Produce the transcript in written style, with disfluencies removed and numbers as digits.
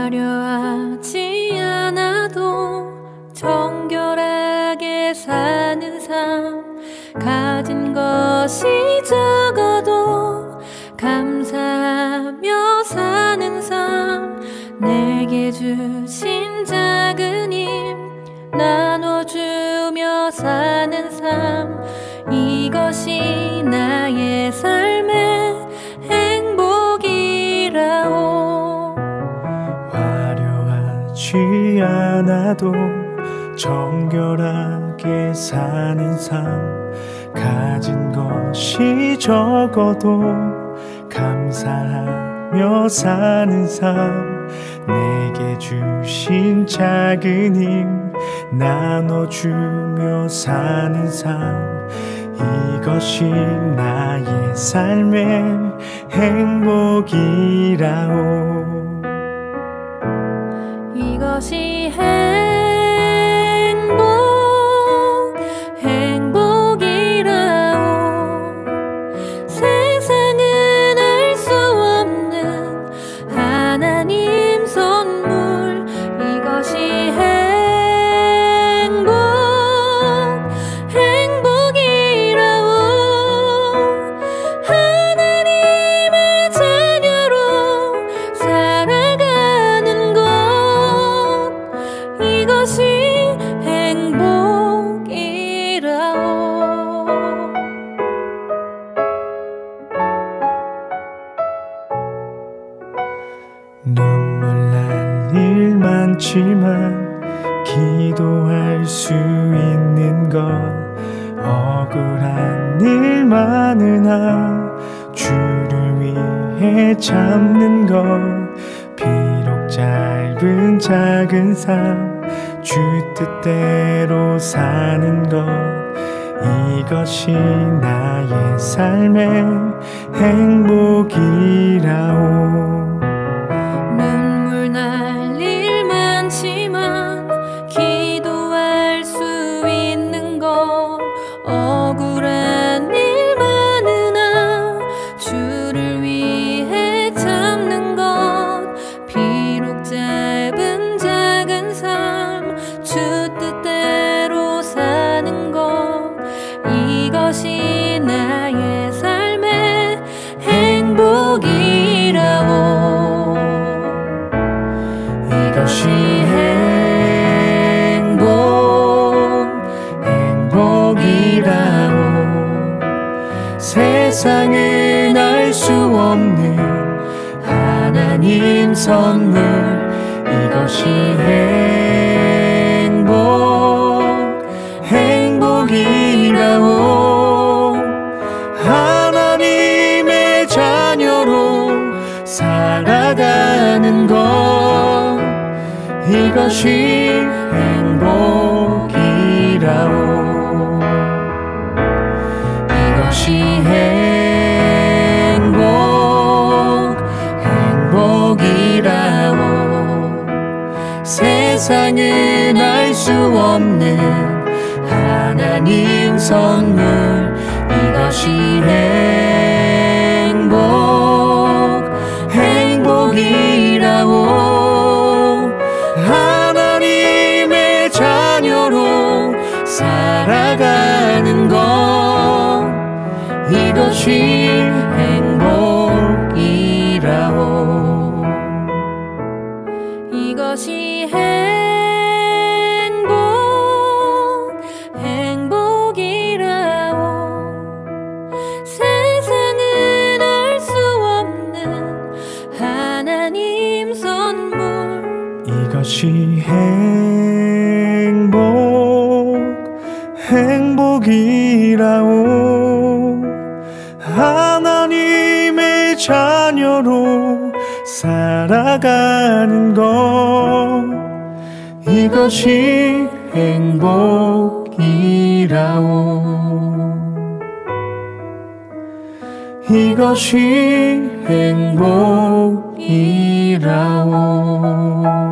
화려하지 않아도 정결하게 사는 삶, 가진 것이 적어도 감사하며 사는 삶, 내게 주신 작은 힘 나눠주며 사는 삶, 이것이 나의 삶의 행복이라오. 화려하지 않아도 정결하게 사는 삶, 가진 것이 적어도 감사하며 사는 삶, 내게 주신 작은 힘 나눠주며 사는 삶, 이것이 나의 삶의 행복이라오. 이것이 행복이라오. 세상은 알 수 없는 하나님 선물, 이것이 행복이라오. 하나님의 자녀로 살아가는 것, 이것이 행복이라오. 눈물 날 일 많지만 기도할 수 있는 것, 억울한 일 많으나 주를 위해 참는 것, 비록 짧은 작은 삶 주 뜻대로 사는 것, 이것이 나의 삶의 행복이라오. 눈물 날 일 많지만 기도할 수 있는 것, 억울한 일 많으나 주를 위해 참는 것, 비록 짧은 작은 삶 주 뜻대로 사는 것, 이것이 나의 삶의 행복이라오. 이것이 행복이라오. 세상은 알 수 없는 하나님 선물, 이것이 행복이라오. 하나님의 자녀로 살아가는 것, 이것이 행복이라오. 이것이 행복이라오. 세상은 알 수 없는 하나님 선물, 이것이 행복이라오. 하나님의 자녀로 살아가는 것, 이것이 행복이라오. 이것이 행복이라오. 세상은 알 수 없는 하나님 선물, 이것이 행복이라오. 하나님의 자녀로 살아가는 것, 이것이 행복이라오. 이것이 행복이라오.